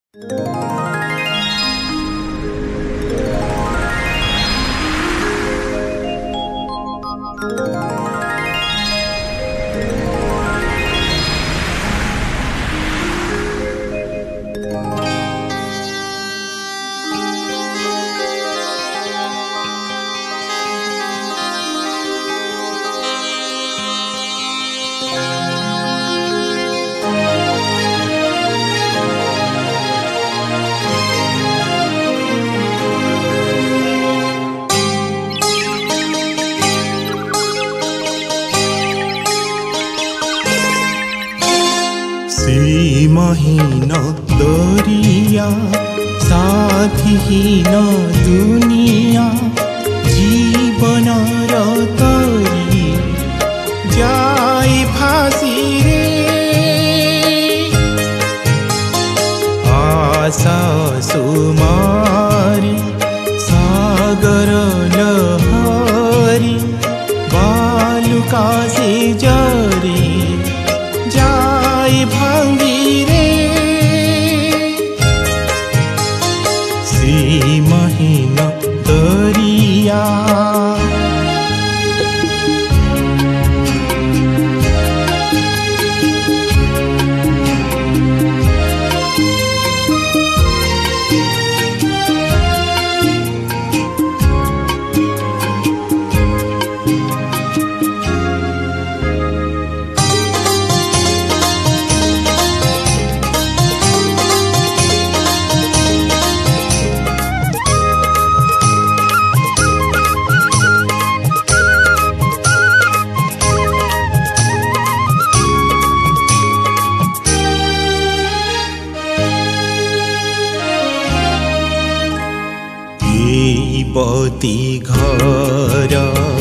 सीमाहीन दरिया साथीहीन दुनिया जीवन तरी जाई फासी रे आशा सुमारी सागर लहरी बालुका से जरी जाई भांगी रे सीमाहीन दरिया पति घर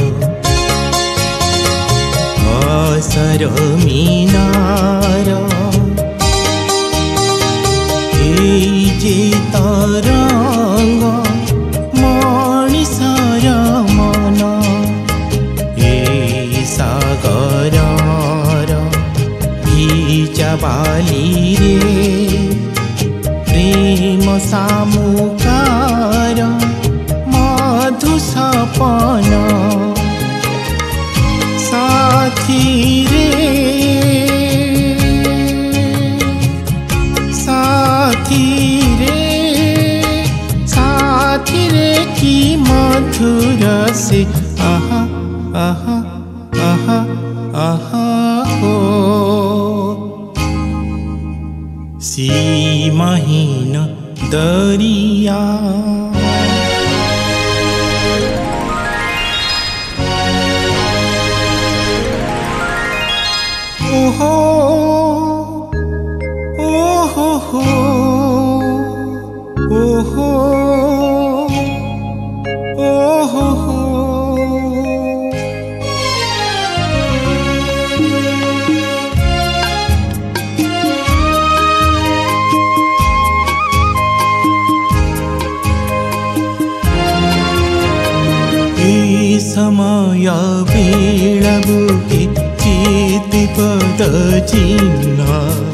आशर मीनार जे तरंग मणिषर मन ए सागर भिजा बाली रे प्रेम सामुकार मधु सपन साथी रे साथी रे साथी रे की मधुर से आहा आहा आहा आहा हो सीमाहीन दरिया ओहो ओहो हो ओहो ओहो हो ए समय बेळबुके चितपद चिन्ह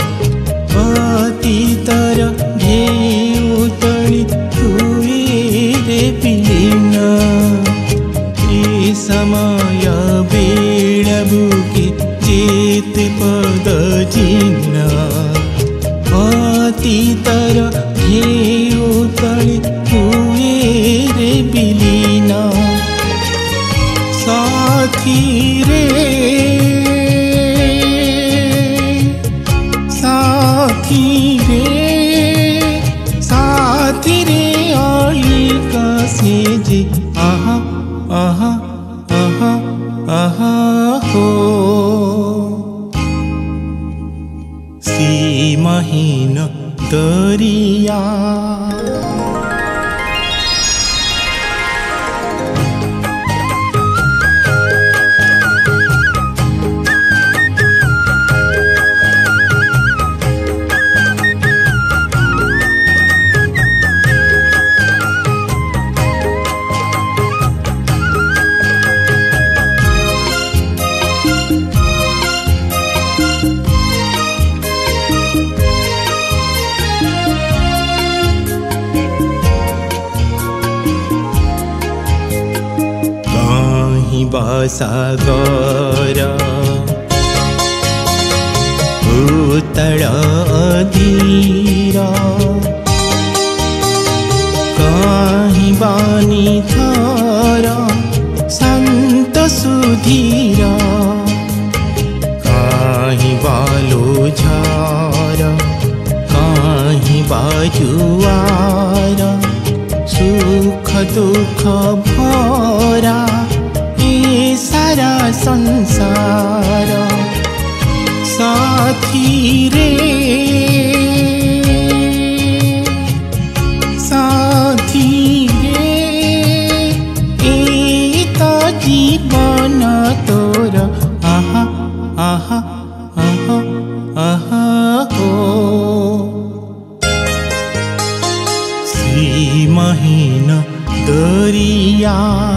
अतीतर घेउतणी हुए रे पिलिन ए समय बेळबुके चितपद चिन्ह अतीतर घेउतणी हुए रे पिलिन साथी रे साथी रे साथी रे आई कसे जे आहा आहा आहा आहा हो सीमाहीन दरिया महासागर भूतल अधीर कहीं बानी थर शांत सुधीर कहीं बालो झार कहीं बाजुआर सुख दुख भरा ये सारा संसार साथी रे साथी रे एक जीवन तोर आहा आहा आहा आहा हो सीमहीन दरिया